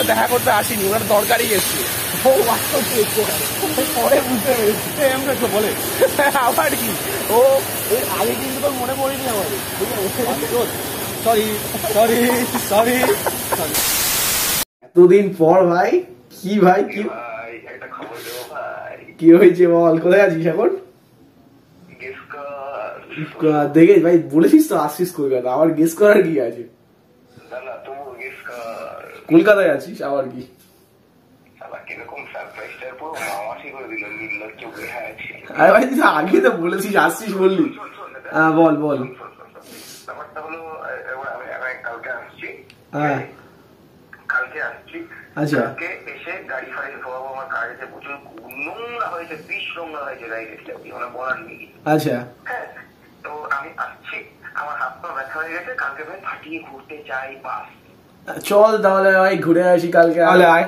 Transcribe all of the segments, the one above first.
দেখা করতে আসিনি, ওনার দরকারই এসছে। ও পরে বুঝতে পেরেছি বলে আবার কি ও আগে কিন্তু তোর মনে পড়েনি আমার। Sorry sorry sorry sorry. এতদিন পর ভাই, কি ভাই কি একটা খবর দেবো ভাই। কি হয়েছে বল, কোথায় আছিস এখন? দেখে ভাই বলেছিস তো আসছিস কলকাতা, আবার গেস করার কি আছে? কলকাতায় আছিস আবার কি? আরে ভাই তুই আগে তো বলেছিস আসছিস বললি। হ্যাঁ বল বল। ব্যাপারটা হলো কালকে আসছি। হ্যাঁ কালকে আসছি। আচ্ছা। কালকে এসে গাড়ি ফাড়ি ধোয়াবো, আমার গাড়িতে প্রচুর নোংরা হয়েছে, বিষ নোংরা হয়েছে গাড়িতে, মানে বলার নেই। আচ্ছা হ্যাঁ, তো আমি আসছি, আমার হাত পা ব্যথা হয়ে গেছে, কালকে ভাই ফাটিয়ে ঘুরতে চাই। বাস চল তাহলে ভাই ঘুরে আসি কালকে, তাহলে আয়।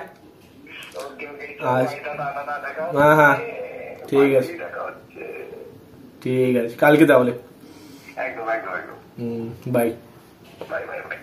হ্যাঁ হ্যাঁ ঠিক আছে ঠিক আছে, কালকে তাহলে। একদম একদম একদম। Bye bye bye bye.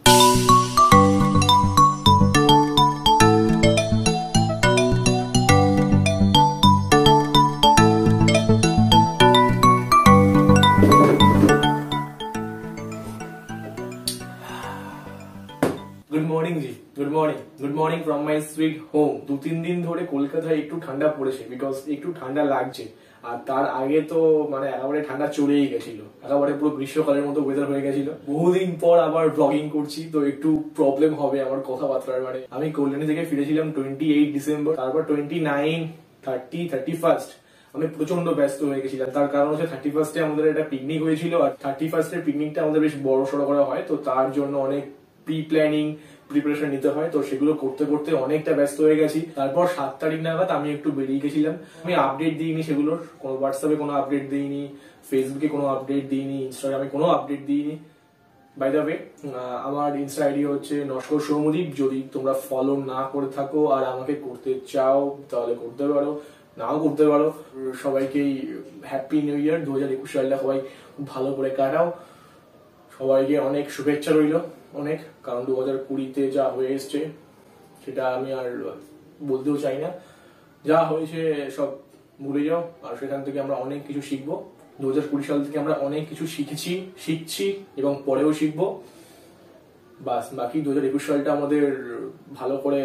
Good morning জি, good morning, good morning from my sweet home. 2-3 দিন ধরে কলকাতায় একটু ঠান্ডা পড়েছে, বিকজ একটু ঠান্ডা লাগছে। আর তার আগে তো মানে একেবারে ঠান্ডা চলেই গেছিল, একেবারে পুরো গ্রীষ্মকালের মতো ওয়েদার হয়ে গেছিল। বহুদিন পর আবার ব্লগিং করছি, তো একটু প্রবলেম হবে আমার কথাবার্তার। মানে আমি কল্যাণী থেকে ফিরেছিলাম 28 ডিসেম্বর, তারপর 29, 30, 31 আমি প্রচন্ড ব্যস্ত হয়ে গেছিলাম। তার কারণ হচ্ছে 31 আমাদের একটা পিকনিক হয়েছিল, আর 31 পিকনিকটা আমাদের বেশ বড় সড়ো করা হয়, তো তার জন্য অনেক প্রি প্ল্যানিং প্রিপারেশন নিতে হয়। তো সেগুলো করতে করতে অনেকটা ব্যস্ত হয়ে গেছি। তারপর 7 তারিখ নাগাদ আমি একটু বেরিয়ে গেছিলাম। আমি আপডেট দিইনি সেগুলোর, কোনো হোয়াটসঅ্যাপে কোনো আপডেট দিইনি, ফেসবুকে কোনো আপডেট দিইনি, ইনস্টাগ্রামে কোনো আপডেট দিইনি। বাই দ্য ওয়ে, আমার ইনস্টা আইডি হচ্ছে নস্কর সৌমদীপ। যদি তোমরা ফলো না করে থাকো আর আমাকে করতে চাও তাহলে করতে পারো, নাও করতে পারো। সবাইকেই হ্যাপি নিউ ইয়ার। 2021 সালটা সবাই ভালো করে কাটাও। সবাইকে অনেক শুভেচ্ছা রইল অনেক, কারণ 2020-তে যা হয়ে এসছে সেটা আমি আর বলতেও চাই না। যা হয়েছে সব ভুলে যাও, আর সেখান থেকে আমরা অনেক কিছু শিখবো। 2020 সাল থেকে আমরা অনেক কিছু শিখেছি, শিখছি এবং পরেও শিখবো। বাস, বাকি 2021 সালটা আমাদের ভালো করে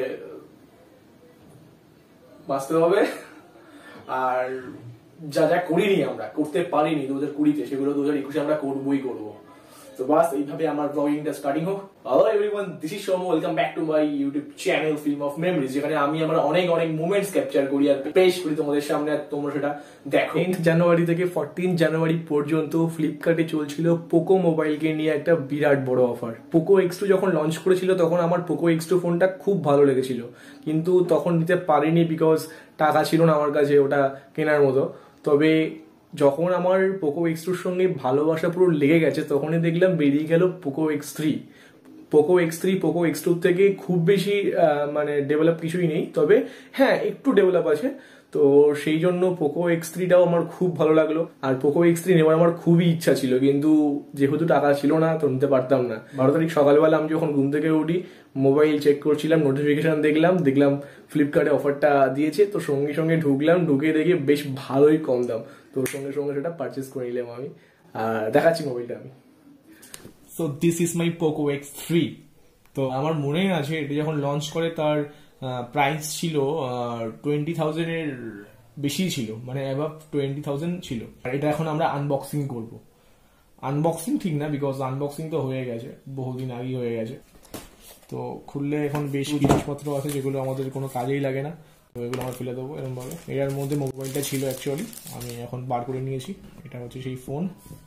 বাঁচতে হবে। আর যা যা করিনি, আমরা করতে পারিনি 2020-তে, সেগুলো 2021-এ আমরা করবোই করবো। তো বাস এইভাবে আমার ব্লগিংটা স্টার্টিং হোক। Hello everyone, this is Soum, welcome back to my YouTube channel film of memories, যেখানে আমি আমার অনেক অনেক মোমেন্টস ক্যাপচার করি আর পেশ করি তোমাদের সামনে, আর তোমরা সেটা দেখো। 10th জানুয়ারি থেকে 14 জানুয়ারি পর্যন্ত ফ্লিপকার্টে চলছিল পোকো মোবাইলকে নিয়ে একটা বিরাট বড় অফার। পোকো X2 যখন লঞ্চ করেছিল তখন আমার পোকো X2 ফোনটা খুব ভালো লেগেছিল, কিন্তু তখন নিতে পারিনি বিকজ টাকা ছিল না আমার কাছে ওটা কেনার মতো। তবে যখন আমার পোকো X2-র সঙ্গে ভালোবাসা পুরো লেগে গেছে, তখনই দেখলাম বেরিয়ে গেল Poco X3। Poco X3 Poco X2 থেকে খুব বেশি মানে ডেভেলপ কিছুই নেই, তবে হ্যাঁ একটু ডেভেলপ আছে। তো সেই জন্য পোকো X3টাও আমার খুব ভালো লাগলো। আর পোকো X3 নেওয়ার আমার খুবই ইচ্ছা ছিল, কিন্তু যেহেতু টাকা ছিল না তো নিতে পারতাম না। 12 তারিখ সকালবেলা আমি যখন ঘুম থেকে উঠি, মোবাইল চেক করছিলাম, নোটিফিকেশন দেখলাম ফ্লিপকার্টে অফারটা দিয়েছে। তো সঙ্গে সঙ্গে ঢুকলাম, ঢুকে দেখি বেশ ভালোই কম দাম, তো সঙ্গে সঙ্গে সেটা পারচেস করে নিলাম আমি। আর দেখাচ্ছি মোবাইলটা আমি। So this is my Poco X3। তো আমার মনে আছে এটা যখন লঞ্চ করে তার প্রাইস ছিল 20,000 বেশি ছিল, মানে অ্যাবাভ 20,000 ছিল। আর এটা এখন আমরা আনবক্সিং করব। আনবক্সিং ঠিক না, বিকজ আনবক্সিং তো হয়ে গেছে, বহুদিন আগেই হয়ে গেছে। তো খুললে এখন বেশ জিনিসপত্র আছে যেগুলো আমাদের কোনো কাজেই লাগে না, তো এগুলো আমরা ফেলে দেবো এরকম ভাবে। এর মধ্যে মোবাইলটা ছিল অ্যাকচুয়ালি, আমি এখন বার করে নিয়েছি। এটা হচ্ছে সেই ফোন,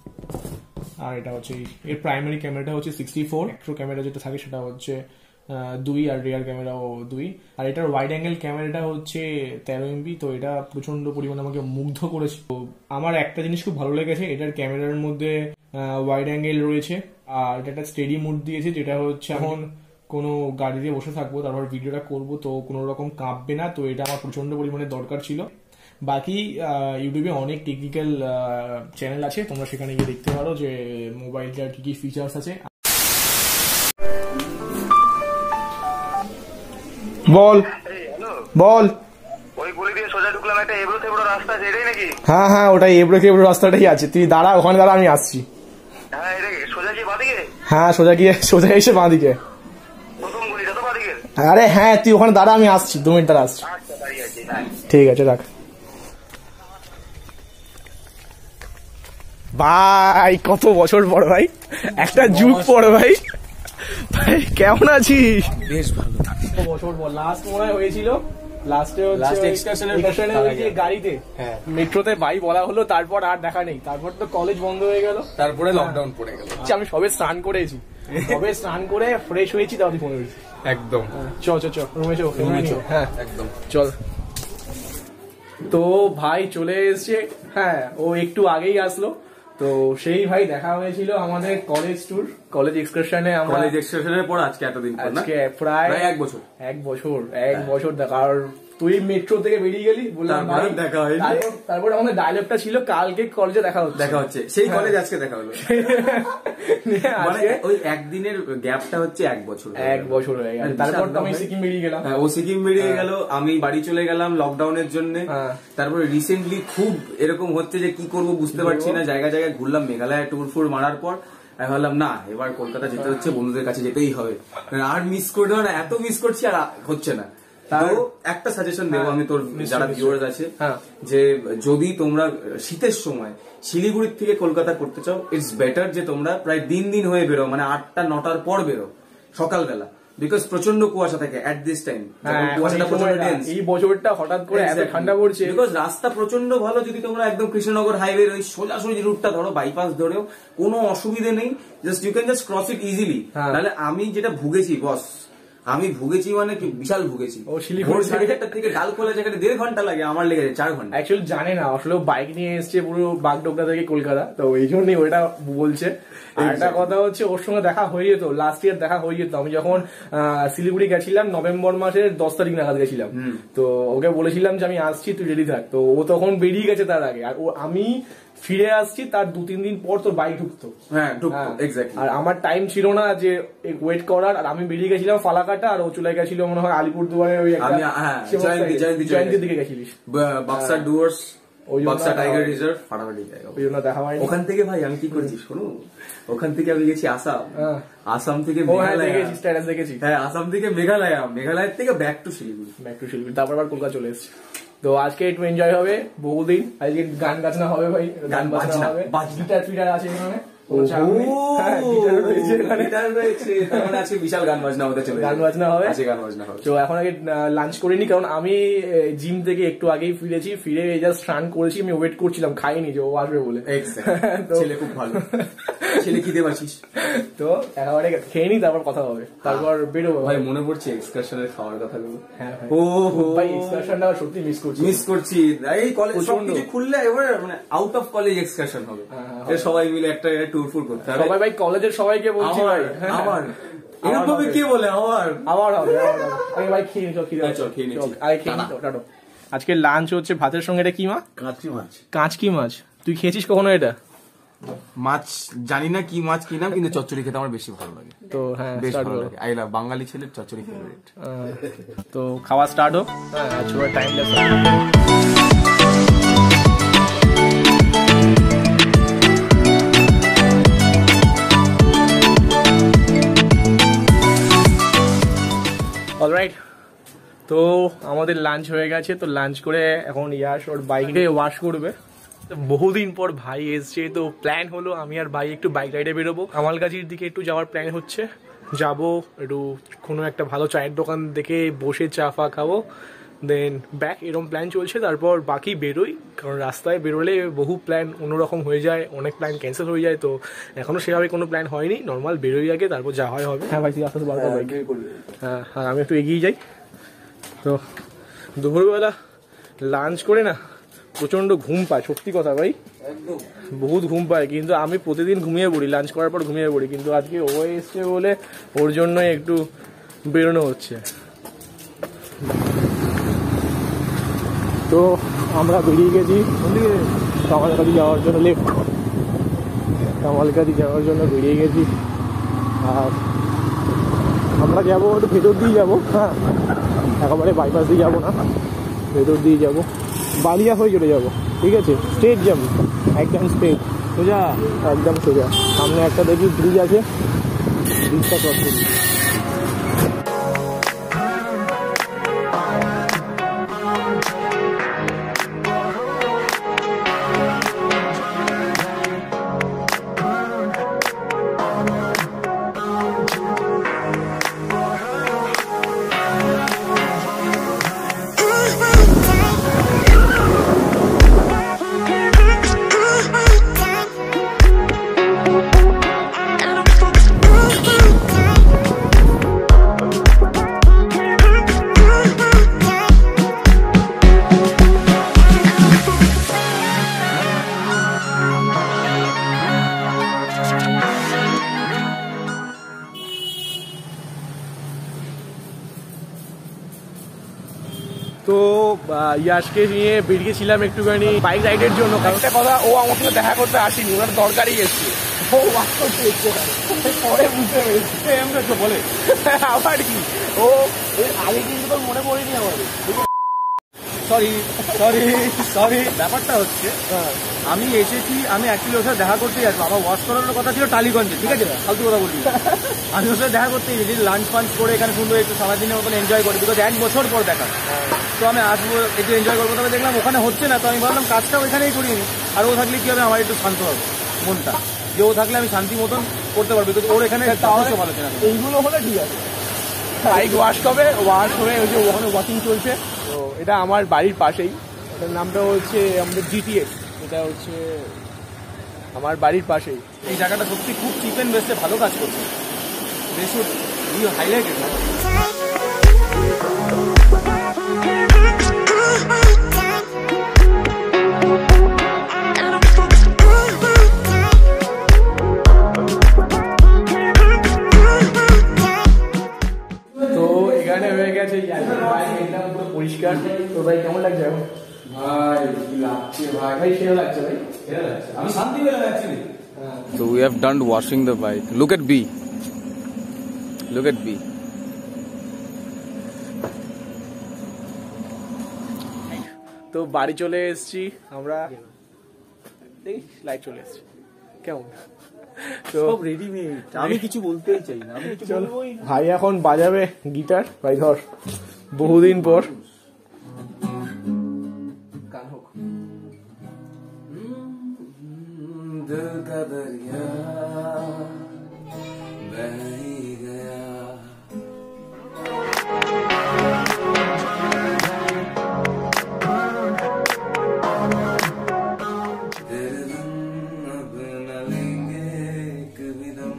আর এটা হচ্ছে এর প্রাইমারি ক্যামেরাটা হচ্ছে 64, ম্যাক্রো ক্যামেরা যেটা থাকে সেটা হচ্ছে 2, আর রিয়ার ক্যামেরাও 2, আর এটার ওয়াইড অ্যাঙ্গেল ক্যামেরাটা হচ্ছে 13 MB। তো এটা প্রচন্ড পরিমাণে আমাকে মুগ্ধ করেছে। তো আমার একটা জিনিস খুব ভালো লেগেছে, এটার ক্যামেরার মধ্যে ওয়াইড অ্যাঙ্গেল রয়েছে, আর এটা একটা স্টেডি মোড দিয়েছে, যেটা হচ্ছে এখন কোনো গাড়িতে বসে থাকবো তারপর ভিডিওটা করবো তো কোনো রকম কাঁপবে না। তো এটা আমার প্রচন্ড পরিমাণে দরকার ছিল। বাকি ইউটিউবে অনেক টেকনিক্যাল চ্যানেল আছে, তোমরা সেখানে গিয়ে দেখতে পারো যে মোবাইলটার কি কি ফিচার্স আছে। বল বল। ওই গলি দিয়ে সোজা ঢুকলাম, একটা এবড়ো থেবড়ো রাস্তা আছে, এটাই নাকি? হ্যাঁ হ্যাঁ, ওটাই এবড়ো খেবড়ো রাস্তাটাই আছে, তুই দাঁড়া ওখানে, দাঁড়া আমি আসছি। হ্যাঁ এটা সোজা কি বাদিকে? হ্যাঁ সোজা এসে বাঁ দিকে। প্রথম গলিটা তো বাদিকে? আরে হ্যাঁ, তুই ওখানে দাঁড়া, আমি আসছি, 2 মিনিট দাঁড়া আসছি। আচ্ছা দাঁড়িয়ে আছি, হ্যাঁ ঠিক আছে রাখ। ভাই কত বছর পর ভাই, একটা যুগ পর ভাই। ভাই কেমন আছিস? বেশ ভালো। বছর পর লাস্ট মনে হয় হয়েছিল, লাস্টে গাড়িতে মেট্রোতে ভাই বলা হলো, তারপর আর দেখা নেই। তারপর তো কলেজ বন্ধ হয়ে গেল, তারপরে লকডাউন পড়ে গেল। আমি সবে স্নান করেছি, সবে স্নান করে ফ্রেশ হয়েছি, তাও ফোন করেছি। একদম চ রুমে চো। হ্যাঁ একদম চল। তো ভাই চলে এসছে, হ্যাঁ ও একটু আগেই আসলো। তো সেই ভাই দেখা হয়েছিল আমাদের কলেজ ট্যুর, কলেজ এক্সকারশনে। কলেজ এক্সকারশনের পর আজকে এতদিন পর, আজকে প্রায় 1 বছর দেখা। আর তুই মেট্রো থেকে বেরিয়ে গেলি, বললাম ভাই দেখা হয়নি। তারপর আমাদের ডায়লগটা ছিল কালকে কলেজে দেখা হচ্ছে, সেই কলেজ আজকে দেখা হলো। মানে ওই একদিনের গ্যাপটা হচ্ছে 1 বছর, 1 বছর হয়ে গেল। তারপর তো আমি সিকিম বেরিয়ে গেলাম। ও সিকিম বেরিয়ে গেল, আমি বাড়ি চলে গেলাম লকডাউনের জন্য। তারপরে রিসেন্টলি খুব এরকম হচ্ছে যে কি করব বুঝতে পারছি না, জায়গায় জায়গায় ঘুরলাম, মেঘালয় ট্যুর ফুর মারার পর আমি ভাবলাম না এবার কলকাতা যেতে হচ্ছে, বন্ধুদের কাছে যেতেই হবে, আর মিস করতে না, এত মিস করছি আর হচ্ছে না। তাও একটা সাজেশন দেবো আমি তোর যারা ভিউয়ার্স আছে, যে যদি তোমরা শীতের সময় শিলিগুড়ির থেকে কলকাতা করতে চাও, ইটস বেটার যে তোমরা প্রায় দিন হয়ে বেরো, মানে 8টা-9টার পর বেরো সকালবেলা, বিকজ প্রচন্ড কুয়াশা থাকে এট দিস টাইম। এই বছরটা হঠাৎ করে এত ঠান্ডা পড়ছে, বিকজ রাস্তা প্রচন্ড ভালো। যদি তোমরা একদম কৃষ্ণনগর হাইওয়ে ওই সোজাসুজি রুটটা ধরো, বাইপাস ধরেও কোনো অসুবিধে নেই, just you can just cross it easily. নাহলে আমি যেটা ভুগেছি বস, আমি ভুগেছি মানে কি বিশাল ভুগেছি। ও শিলিগুড়ি 4:30 থেকে ডালখোলা যেখানে 1.5 ঘন্টা লাগে, আমার লেগেছে 4 ঘন্টা। অ্যাকচুয়ালি জানে না, আসলে বাইক নিয়ে এসছে পুরো বাগডোগরা থেকে কলকাতা, তো এই জন্যই ওটা বলছে। আর একটা কথা হচ্ছে, ওর সঙ্গে দেখা হয়ে যেত, লাস্ট ইয়ার দেখা হয়ে যেত। আমি যখন শিলিগুড়ি গেছিলাম নভেম্বর মাসের 10 তারিখ নাগাদ গেছিলাম, তো ওকে বলেছিলাম যে আমি আসছি, তুই রেডি থাক। তো ও তখন বেরিয়ে গেছে তার আগে, আর আমি ফিরে আসছি তার 2-3 দিন পর তোর বাইক ঢুকতো। আর আমার টাইম ছিল না যে ওয়েট করার, আর আমি বেরিয়ে গেছিলাম ফালাকাটা, আর ও চলে গেছিল মনে হয় আলিপুরদুয়ারে, ওই জয়ন্তীর দিকে গেছিলিস, বাক্সা ডুয়ার্স, বাক্সা টাইগার রিজার্ভ, ফাটাফাটি জায়গা, ওই জন্য দেখা হয়নি। ওখান থেকে ভাই আমি কি করছি শোনো, ওখান থেকে আমি গেছি আসাম, আসাম থেকে মেঘালয়, হ্যাঁ আসাম থেকে মেঘালয়, মেঘালয়ের থেকে ব্যাক টু শিলিগুড়ি, তারপর আবার কলকাতা চলে এসেছি। তো আজকে একটু এনজয় হবে, বহুদিন আজকে গান বাজনা হবে ভাই, গান বাজনা হবে, গিটার ফিটার আছে এখানে, বিশাল গান বাজনা হতে চলে, গান বাজনা হবে। তো এখন আগে লাঞ্চ করিনি, কারণ আমি জিম থেকে একটু আগেই ফিরেছি, ফিরে জাস্ট স্নান করেছি, আমি ওয়েট করছিলাম, খাইনি যে ও আসবে বলে। ছেলে খুব ভালো, ছেলে খিদে পাচ্ছিস তো একেবারে খেয়ে নি, তারপর কথা হবে, তারপর বেরোবো। ভাই মনে পড়ছে এক্সকারশনের খাওয়ার কথাগুলো। হ্যাঁ ও ভাই এক্সকারশনটা সত্যি মিস করছি। এই কলেজ সবকিছু খুললে এবার মানে আউট অফ কলেজ এক্সকারশন হবে, সবাই মিলে একটা ট্যুর ফুর করতে হবে। সবাই ভাই কলেজের সবাইকে বলছি ভাই, আমার এরকম কে বলে আমার হবে আগে ভাই খেয়ে নি, খেয়ে নি টাটো। আজকে লাঞ্চ হচ্ছে ভাতের সঙ্গে, এটা কি মাছ? কাঁচকি মাছ। তুই খেয়েছিস কখনো এটা? মাছ জানি না কি মাছ, কি নাম, কিন্তু চচ্চড়ি খেতে আমার বেশি ভালো লাগে। তো হ্যাঁ বেশ ভালো লাগে, আই লাভ বাঙালি ছেলের চচ্চড়ি ফেভারিট। তো খাওয়া স্টার্ট হোক, হ্যাঁ টাইম লাগবে। অলরাইট, তো আমাদের লাঞ্চ হয়ে গেছে। তো লাঞ্চ করে এখন ইয়াস ওর বাইকে ওয়াশ করবে। বহুদিন পর ভাই এসছে, তো প্ল্যান হলো আমি আর ভাই একটু বাইক রাইডে বেরোবো, কামালগাছির দিকে একটু যাওয়ার প্ল্যান হচ্ছে। যাবো একটু কোনো একটা ভালো চায়ের দোকান দেখে বসে চা ফা খাবো, দেন ব্যাক, এরকম প্ল্যান চলছে। তারপর বাকি বেরোই, কারণ রাস্তায় বেরোলে বহু প্ল্যান অন্যরকম হয়ে যায়, অনেক প্ল্যান ক্যান্সেল হয়ে যায়। তো এখনো সেভাবে কোনো প্ল্যান হয়নি, নর্মাল বেরোই আগে, তারপর যা হয় হবে। হ্যাঁ ভাই তুই আস্তে আস্তে বাড়বো, হ্যাঁ আর আমি একটু এগিয়ে যাই। তো দুপুরবেলা লাঞ্চ করে না প্রচন্ড ঘুম পায়, সত্যি কথা ভাই, বহুত ঘুম পায়। কিন্তু আমি প্রতিদিন ঘুমিয়ে পড়ি, লাঞ্চ করার পর ঘুমিয়ে পড়ি, কিন্তু আজকে ও এসছে বলে ওর জন্যই একটু বেরোনো হচ্ছে। তো আমরা বেরিয়ে গেছি কামালগাছি যাওয়ার জন্য, কামালগাছি যাওয়ার জন্য বেরিয়ে গেছি। আর আমরা যাবো একটু ভেতর দিয়ে যাবো, হ্যাঁ একেবারে বাইপাস দিয়ে যাবো না, ভেতর দিয়ে যাবো, বালিয়া হয়ে চলে যাবো, ঠিক আছে? স্ট্রেট যাবো, একদম স্ট্রেট সোজা, একদম সোজা। সামনে একটা দেখি ব্রিজ আছে, ব্রিজটা ক্রস করবি। তো ইয়াশকে নিয়ে বেরিয়েছিলাম একটুখানি বাইক রাইডের জন্য। একটা কথা, ও আমার সঙ্গে দেখা করতে আসেনি, ওনার দরকারই এসছে, ও পরে বুঝতে পেরেছে বলে আবার কি, ও আগে কিন্তু তোর মনে পড়েনি আমাদের। সরি ব্যাপারটা হচ্ছে আমি এসেছি, আমি অ্যাকচুয়ালি ওর সাথে দেখা করতেই আসবো। আমার ওয়াশ করানোর কথা ছিল টালিগঞ্জে, ঠিক আছে? ফালতু কথা বলবি, আমি ওর সাথে দেখা করতেই এসেছি, লাঞ্চ ফাঞ্চ করে এখানে সুন্দর একটু সারাদিনের মতন এনজয় করি, বিকজ 1 বছর পর দেখা। তো আমি আসবো একটু এনজয় করবো, তবে দেখলাম ওখানে হচ্ছে না, তো আমি ভাবলাম কাজটাও এখানেই করিনি। আর ও থাকলে কি হবে, আমার একটু শান্ত হবে মনটা, যে ও থাকলে আমি শান্তি মতন করতে পারবো, বিকজ ওর এখানে ভালো ছিল। এইগুলো হলে ঠিক আছে, বাইক ওয়াশ হবে, ওয়াশ হয়ে ওই যে ওখানে ওয়াকিং চলছে। তো এটা আমার বাড়ির পাশেই, এটার নামটা হচ্ছে আমাদের GTX, এটা হচ্ছে আমার বাড়ির পাশেই। এই জায়গাটা সত্যি খুব চিপ এন্ড বেস্টে ভালো কাজ করছে, বেশ হাইলাইটেড। তো এখানে হয়ে গেছে পুরো পরিষ্কার। তো ভাই কেমন লাগছে এখন? ভাই কি লাগছে ভাই, ভাই সেরা লাগছে ভাই, সেরা লাগছে, আমি শান্তি পেলাম actually. So we have done washing the bike. Look at B. Look at B. তো বাড়ি চলে এসেছি আমরা, লাইট চলে এসেছি, কেমন? তো সব রেডিমেড, আমি কিছু বলতেই চাই না, আমি কিছু বলবোই না। ভাই এখন বাজাবে গিটার, ভাই ধর বহুদিন পর। গান হোক। दिल का दरिया बह ही गया, तेरे दम अब न लेंगे कभी दम,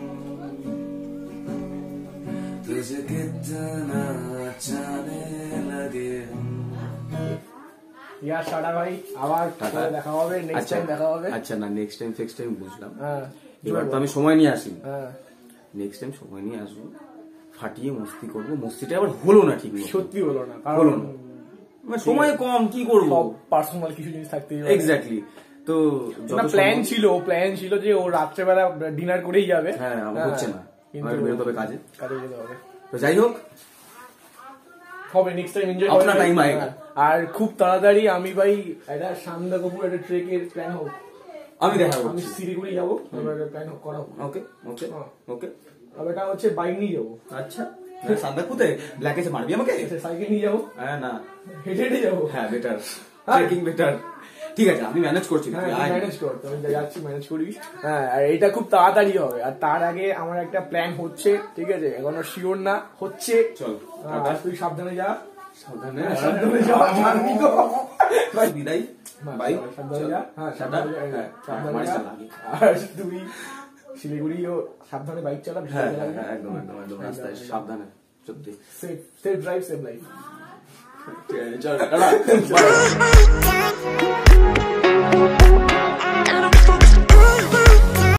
तुझे कितना जाने लगे हम। ইয়ার সাড়া ভাই, আবার দেখা হবে, নেক্সট টাইম দেখা হবে। আচ্ছা না, নেক্সট টাইম বুঝলাম, এবার তো আমি সময় নিয়ে আসি, নেক্সট টাইম সময় নিয়ে আসবো, ফাটিয়ে মস্তি করবো। মস্তিটা আবার হলো না, ঠিক সত্যি হলো না, হলো না, সময় কম, কি করবো, পার্সোনাল কিছু জিনিস থাকতেই হবে। এক্স্যাক্টলি। তো প্ল্যান ছিল যে ও রাত্রেবেলা ডিনার করেই যাবে, হ্যাঁ হচ্ছে না, কিন্তু বেরোতে হবে কাজে যেতে হবে। তো যাই হোক, হবে নেক্সট টাইম এনজয় अपना टाइम आएगा। আর খুব তাড়াতাড়ি আমি ভাই একটা সান্দা কপুর একটা ট্রেকের প্ল্যান হোক, আমি দেখা আমি শিলিগুড়ি যাবো, প্ল্যান হোক করা হোক। ওকে ওকে ওকে, তবে এটা হচ্ছে বাইক নিয়ে যাবো। আচ্ছা সান্দাকপুতে ব্ল্যাক এসে মারবি আমাকে, সাইকেল নিয়ে যাবো, হ্যাঁ না হেঁটে যাবো, হ্যাঁ বেটার, ট্রেকিং বেটার। ঠিক আছে, আমি ম্যানেজ করছি, ম্যানেজ কর, আমি যাচ্ছি, ম্যানেজ করবি। হ্যাঁ, আর এটা খুব তাড়াতাড়ি হবে। আর তার আগে আমার একটা প্ল্যান হচ্ছে, ঠিক আছে, এখনো শিওর না, হচ্ছে। চল তুই সাবধানে যা, সাবধানে যা, বিদায়, বাই, সাবধানে যা, হ্যাঁ সাবধানে যা, সাবধানে যা। আর তুই শিলিগুড়িও সাবধানে বাইক চালা, হ্যাঁ একদম একদম একদম, রাস্তায় সাবধানে, সত্যি সেফ ড্রাইভ সেভ লাইফ। ঠিক আছে, চল।